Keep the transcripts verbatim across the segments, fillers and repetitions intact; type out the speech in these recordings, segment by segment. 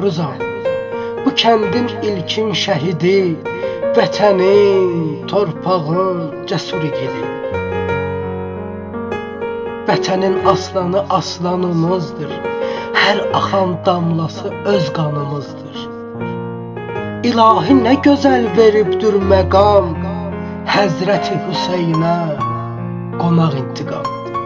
Məhruzam, bu kəndin ilkin şəhidi, vətənin, torpağın cəsur igidi. Vətənin aslanı aslanımızdır, hər axan damlası öz qanımızdır. İlahi nə gözəl veribdir məqam, Həzrəti Hüseynə qonaq intiqam.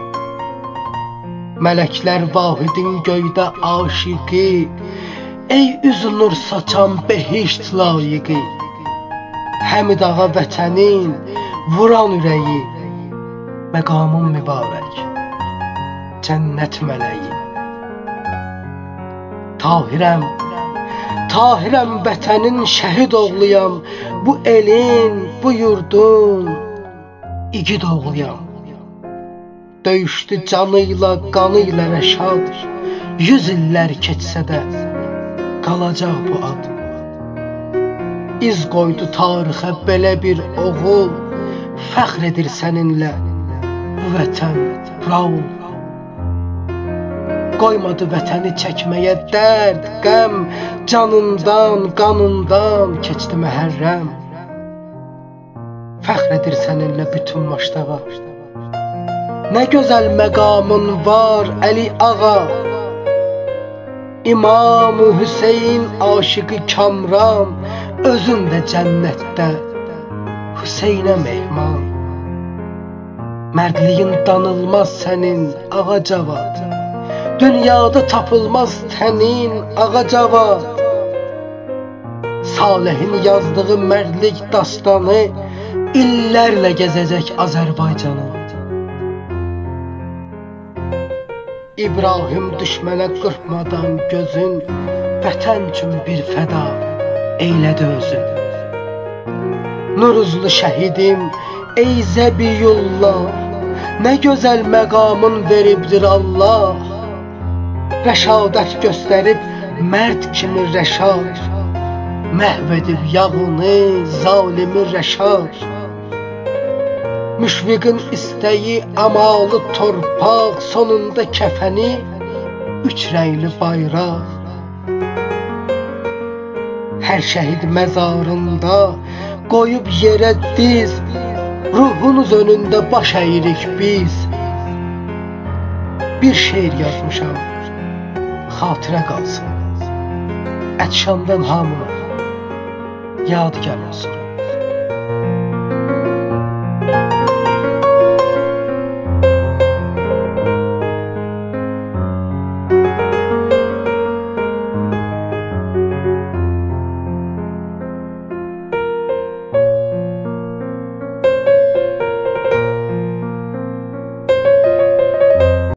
Mələklər vahidin göydə aşiqi, ey üzü nur saçan behişt layiqi. Həmid ağa vətənin vuran ürəyi, məqamın mübarək, cənnət mələyi. Tahirəm, Tahirəm vətənin şəhid oğluyam, bu elin, bu yurdun igid oğluyam. Döyüşdü canıyla, qanıyla Rəşad, yüz illər keçsə də qalacaq bu ad. İz qoydu tarixə belə bir oğul, fəxr edir səninlə bu vətən Raul. Qoymadı vətəni çəkməyə dərd, qəm, canından, qanından keçdi Məhərrəm. Fəxr edir səninlə bütün Maştava. Nə gözəl məqamın var Əli ağa, İmam-ı Hüseyn aşıqı Kamran, özün də cənnətdə Hüseynə mehman. Mərdliyin danılmaz sənin ağa Cavad, dünyada tapılmaz tənin ağa Cavad. Salehin yazdığı mərdlik dastanı illərlə gəzəcək Azərbaycanı. İbrahim düşmənə qırpmadan gözün, vətən üçün bir fəda eylədi özün. Nuruzlu şəhidim, ey Zəbiyullah, nə gözəl məqamın veribdir Allah. Rəşadət göstərib mərd kimi Rəşad, məhv edib yağını zalimi Rəşad. Müşfiqin istəyi amalı torpaq, sonunda kəfəni üç rəngli bayraq. Hər şəhid məzarında qoyub yerə diz, ruhunuz önündə baş əyirik biz. Bir şeir yazmışam, xatirə qalsın, Ətşamdan hamına yadigar olsun.